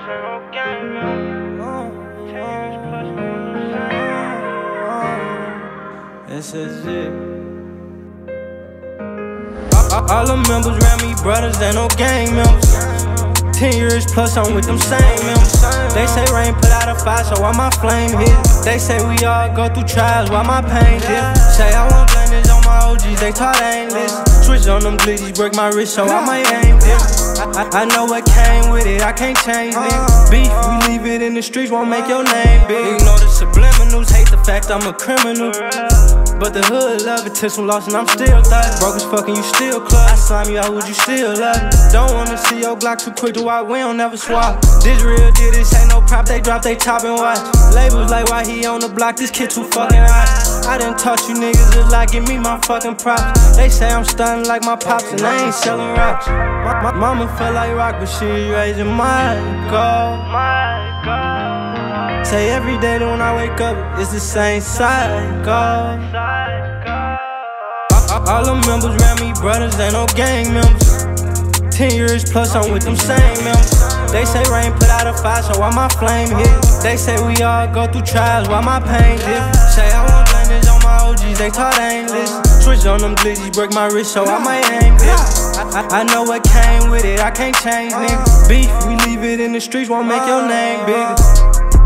This is it. All the members around me brothers, ain't no gang members. 10 years plus, I'm with them same members. They say rain put out a fire, so why my flame hit? They say we all go through trials, why my pain dip? Say I won't blame this on my OGs, they taught I ain't listen. Switch on them glitches, break my wrist, so I might aim dip. I know what came with it, I can't change it. Beef, we leave it in the streets, won't make your name big. Ignore the subliminals, hate the fact I'm a criminal. But the hood love it, took some loss and I'm still thuggin'. Broke as fucking, you still club. I slime you out, would you still love me? Don't wanna see your Glock too quick to walk, we don't never swap. This real deal, this ain't no prop, they drop they top and watch. Labels like why he on the block, this kid too fucking hot. I done taught you niggas just like, give me my fucking props. They say I'm stunning like my pops and I ain't selling rocks. My mama felt like rock, but she raising my goal. Say every day that when I wake up, it's the same cycle. All the members around me brothers, ain't no gang members. 10 years plus, I'm with them same members. They say rain put out a fire, so why my flame hit? They say we all go through trials, why my pain dip? Say I won't blame this on my OGs, they taught I ain't listen. Switch on them glitches, break my wrist, so I might aim dip. I know what came with it, I can't change niggas. Beef, we leave it in the streets, won't make your name bigger.